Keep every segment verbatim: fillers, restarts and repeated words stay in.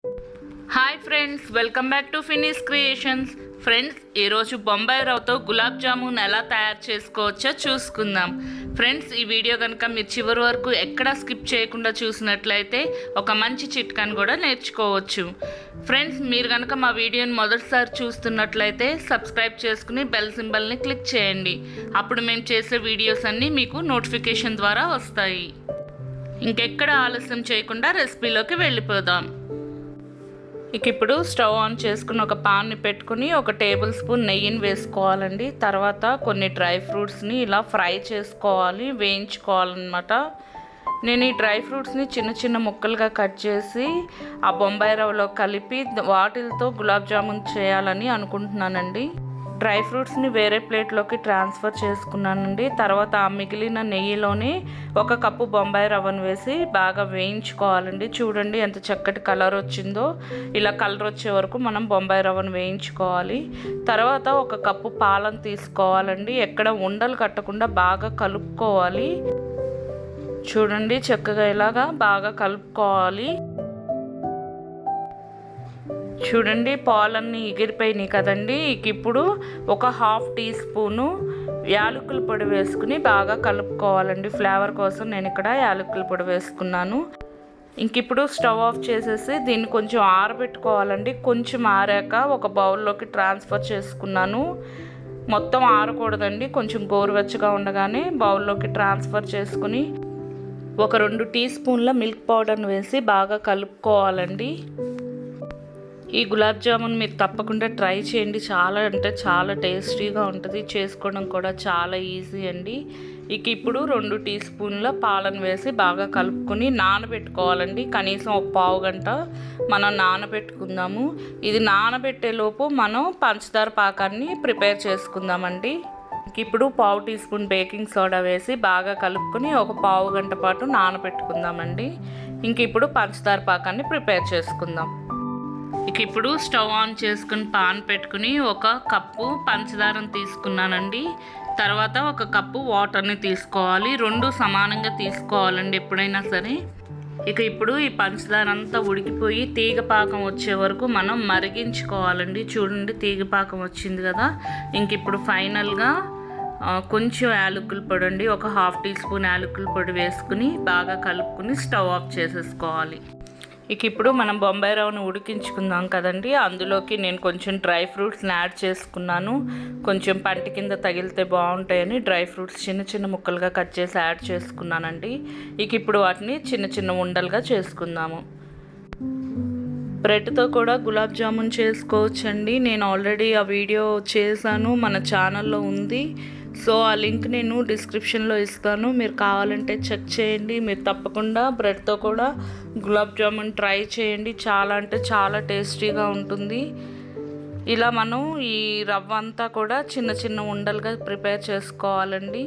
Hi friends, welcome back to finish creations. Friends, ఈరోజు బొంబాయి రవ్వతో గులాబ్ జామున్ ఎలా తయారు చేసుకోవచ్చో చూసుకుందాం. ఫ్రెండ్స్, ఈ వీడియో కనుక మీరు చివరి వరకు ఎక్కడా స్కిప్ చేయకుండా చూసినట్లయితే ఒక మంచి చిట్కాని కూడా నేర్చుకోవచ్చు. ఫ్రెండ్స్, మీరు కనుక మా వీడియోని మొదటిసారి చూస్తున్నట్లయితే సబ్స్క్రైబ్ చేసుకుని బెల్ సింబల్ని క్లిక్ చేయండి. అప్పుడు మేము చేసే వీడియోస్ అన్నీ మీకు నోటిఫికేషన్ ద్వారా వస్తాయి. ఇంకెక్కడ ఆలస్యం చేయకుండా రెసిపీలోకి వెళ్ళిపోదాం. ఇక ఇప్పుడు స్టవ్ ఆన్ చేసుకుని ఒక పాన్ని పెట్టుకుని ఒక టేబుల్ స్పూన్ నెయ్యిని వేసుకోవాలండి. తర్వాత కొన్ని డ్రై ఫ్రూట్స్ని ఇలా ఫ్రై చేసుకోవాలి, వేయించుకోవాలన్నమాట. నేను ఈ డ్రై ఫ్రూట్స్ని చిన్న చిన్న ముక్కలుగా కట్ చేసి ఆ బొంబాయి రవ్వలో కలిపి వాటితో గులాబ్ జామున్ చేయాలని అనుకుంటున్నానండి. డ్రై ఫ్రూట్స్ని వేరే ప్లేట్లోకి ట్రాన్స్ఫర్ చేసుకున్నానండి. తర్వాత ఆ మిగిలిన నెయ్యిలోనే ఒక కప్పు బొంబాయి రవ్వను వేసి బాగా వేయించుకోవాలండి. చూడండి ఎంత చక్కటి కలర్ వచ్చిందో. ఇలా కలర్ వచ్చే వరకు మనం బొంబాయి రవ్వను వేయించుకోవాలి. తర్వాత ఒక కప్పు పాలను తీసుకోవాలండి. ఎక్కడ ఉండలు కట్టకుండా బాగా కలుపుకోవాలి. చూడండి చక్కగా ఇలాగా బాగా కలుపుకోవాలి. చూడండి పాలన్నీ ఎగిరిపోయినాయి కదండి. ఇప్పుడు ఒక హాఫ్ టీ స్పూను యాలకుల పొడి వేసుకుని బాగా కలుపుకోవాలండి. ఫ్లేవర్ కోసం నేను ఇక్కడ యాలకుల పొడి వేసుకున్నాను. ఇంక ఇప్పుడు స్టవ్ ఆఫ్ చేసేసి దీన్ని కొంచెం ఆరబెట్టుకోవాలండి. కొంచెం ఆరాక ఒక బౌల్లోకి ట్రాన్స్ఫర్ చేసుకున్నాను. మొత్తం ఆరకూడదండి, కొంచెం గోరువెచ్చగా ఉండగానే బౌల్లోకి ట్రాన్స్ఫర్ చేసుకుని ఒక రెండు టీ స్పూన్ల మిల్క్ పౌడర్ని వేసి బాగా కలుపుకోవాలండి. ఈ గులాబ్ జామున్ మీరు తప్పకుండా ట్రై చేయండి. చాలా అంటే చాలా టేస్టీగా ఉంటుంది, చేసుకోవడం కూడా చాలా ఈజీ అండి. ఇక ఇప్పుడు రెండు టీ స్పూన్ల పాలను వేసి బాగా కలుపుకొని నానబెట్టుకోవాలండి. కనీసం ఒక పావు గంట మనం నానబెట్టుకుందాము. ఇది నానబెట్టేలోపు మనం పంచదార పాకాన్ని ప్రిపేర్ చేసుకుందామండి. ఇప్పుడు పావు టీ స్పూన్ బేకింగ్ సోడా వేసి బాగా కలుపుకొని ఒక పావు గంట పాటు నానబెట్టుకుందామండి. ఇంక ఇప్పుడు పంచదార పాకాన్ని ప్రిపేర్ చేసుకుందాం. ఇక ఇప్పుడు స్టవ్ ఆన్ చేసుకుని పాన్ పెట్టుకుని ఒక కప్పు పంచదారను తీసుకున్నానండి. తర్వాత ఒక కప్పు వాటర్ని తీసుకోవాలి. రెండు సమానంగా తీసుకోవాలండి ఎప్పుడైనా సరే. ఇక ఇప్పుడు ఈ పంచదార అంతా ఉడికిపోయి తీగ పాకం వచ్చే వరకు మనం మరిగించుకోవాలండి. చూడండి తీగ పాకం వచ్చింది కదా. ఇంక ఇప్పుడు ఫైనల్గా కొంచెం యాలకుల పొడి అండి, ఒక హాఫ్ టీ స్పూన్ యాలకుల పొడి వేసుకుని బాగా కలుపుకుని స్టవ్ ఆఫ్ చేసేసుకోవాలి. ఇక ఇప్పుడు మనం బొంబాయి రవ్వను ఉడికించుకుందాం కదండి. అందులోకి నేను కొంచెం డ్రై ఫ్రూట్స్ని యాడ్ చేసుకున్నాను. కొంచెం పంట కింద తగిలితే బాగుంటాయని డ్రై ఫ్రూట్స్ చిన్న చిన్న ముక్కలుగా కట్ చేసి యాడ్ చేసుకున్నానండి. ఇక ఇప్పుడు వాటిని చిన్న చిన్న ఉండలుగా చేసుకుందాము. బ్రెడ్తో కూడా గులాబ్ జామున్ చేసుకోవచ్చండి. నేను ఆల్రెడీ ఆ వీడియో చేశాను, మన ఛానల్లో ఉంది. సో ఆ లింక్ నేను డిస్క్రిప్షన్లో ఇస్తాను, మీరు కావాలంటే చెక్ చేయండి. మీరు తప్పకుండా బ్రెడ్తో కూడా గులాబ్ జామున్ ట్రై చేయండి. చాలా అంటే చాలా టేస్టీగా ఉంటుంది. ఇలా మనం ఈ రవ్వ అంతా కూడా చిన్న చిన్న ఉండలుగా ప్రిపేర్ చేసుకోవాలండి.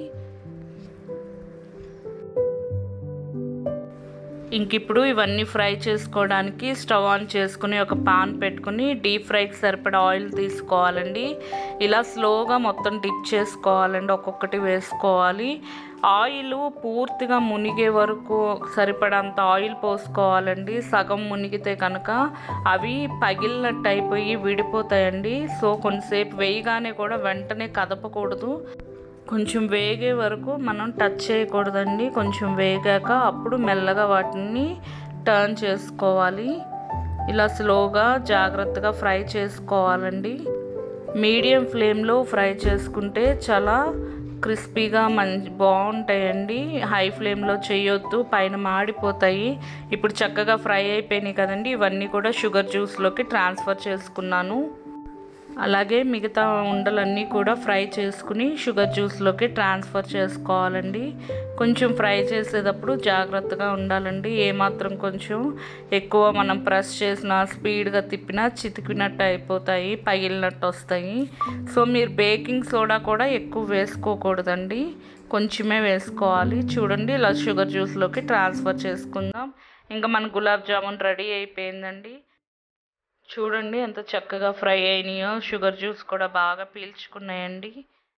ఇంక ఇప్పుడు ఇవన్నీ ఫ్రై చేసుకోవడానికి స్టవ్ ఆన్ చేసుకుని ఒక పాన్ పెట్టుకుని డీప్ ఫ్రైకి సరిపడా ఆయిల్ తీసుకోవాలండి. ఇలా స్లోగా మొత్తం డిప్ చేసుకోవాలండి, ఒక్కొక్కటి వేసుకోవాలి. ఆయిల్ పూర్తిగా మునిగే వరకు సరిపడంత ఆయిల్ పోసుకోవాలండి. సగం మునిగితే కనుక అవి పగిలినట్టు అయిపోయి విడిపోతాయండి. సో కొంతసేపు వేయగానే కూడా వెంటనే కదపకూడదు, కొంచెం వేగే వరకు మనం టచ్ చేయకూడదండి. కొంచెం వేగాక అప్పుడు మెల్లగా వాటిని టర్న్ చేసుకోవాలి. ఇలా స్లోగా జాగ్రత్తగా ఫ్రై చేసుకోవాలండి. మీడియం ఫ్లేమ్లో ఫ్రై చేసుకుంటే చాలా క్రిస్పీగా మంచి బాగుంటాయండి. హై ఫ్లేమ్లో చేయొద్దు, పైన మాడిపోతాయి. ఇప్పుడు చక్కగా ఫ్రై అయిపోయినాయి కదండి. ఇవన్నీ కూడా షుగర్ జ్యూస్లోకి ట్రాన్స్ఫర్ చేసుకున్నాను. అలాగే మిగతా ఉండలన్నీ కూడా ఫ్రై చేసుకుని షుగర్ జ్యూస్లోకి ట్రాన్స్ఫర్ చేసుకోవాలండి. కొంచెం ఫ్రై చేసేటప్పుడు జాగ్రత్తగా ఉండాలండి. ఏమాత్రం కొంచెం ఎక్కువ మనం ప్రెస్ చేసినా స్పీడ్గా తిప్పినా చితికినట్టు అయిపోతాయి, పగిలినట్టు వస్తాయి. సో మీరు బేకింగ్ సోడా కూడా ఎక్కువ వేసుకోకూడదండి, కొంచెమే వేసుకోవాలి. చూడండి ఇలా షుగర్ జ్యూస్లోకి ట్రాన్స్ఫర్ చేసుకుందాం. ఇంకా మన గులాబ్ జామున్ రెడీ అయిపోయిందండి. చూడండి ఎంత చక్కగా ఫ్రై అయినాయో, షుగర్ జ్యూస్ కూడా బాగా పీల్చుకున్నాయండి.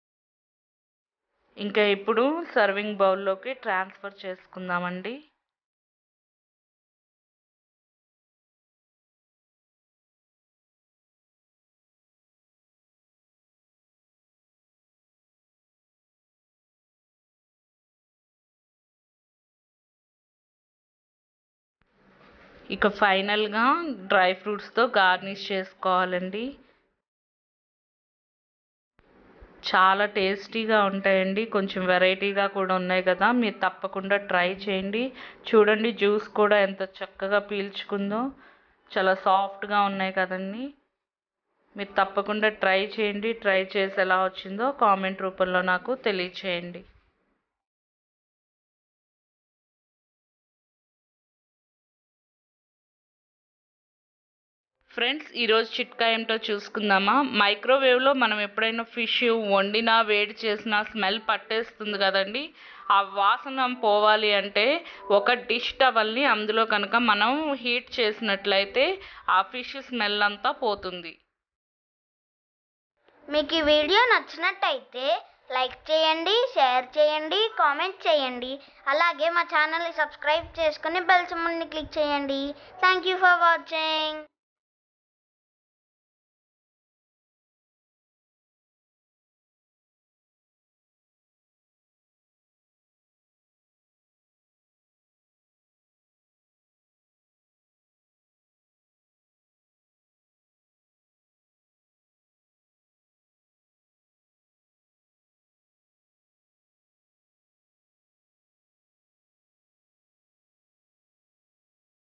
ఇంకా ఇప్పుడు సర్వింగ్ బౌల్లోకి ట్రాన్స్ఫర్ చేసుకుందామండి. ఇక ఫైనల్గా డ్రై ఫ్రూట్స్తో గార్నిష్ చేసుకోవాలండి. చాలా టేస్టీగా ఉంటాయండి. కొంచెం వెరైటీగా కూడా ఉన్నాయి కదా, మీరు తప్పకుండా ట్రై చేయండి. చూడండి జ్యూస్ కూడా ఎంత చక్కగా పీల్చుకుందో, చాలా సాఫ్ట్గా ఉన్నాయి కదండి. మీరు తప్పకుండా ట్రై చేయండి. ట్రై చేసి ఎలా వచ్చిందో కామెంట్ రూపంలో నాకు తెలియచేయండి. ఫ్రెండ్స్, ఈరోజు చిట్కా ఏమిటో చూసుకుందామా. మైక్రోవేవ్లో మనం ఎప్పుడైనా ఫిష్ వండినా వేడి చేసినా స్మెల్ పట్టేస్తుంది కదండి. ఆ వాసన పోవాలి అంటే ఒక డిష్ టవల్ని అందులో కనుక మనం హీట్ చేసినట్లయితే ఆ ఫిష్ స్మెల్ అంతా పోతుంది. మీకు ఈ వీడియో నచ్చినట్టయితే లైక్ చేయండి, షేర్ చేయండి, కామెంట్ చేయండి. అలాగే మా ఛానల్ని సబ్స్క్రైబ్ చేసుకుని బెల్ సింబల్ని క్లిక్ చేయండి. Thank you for watching.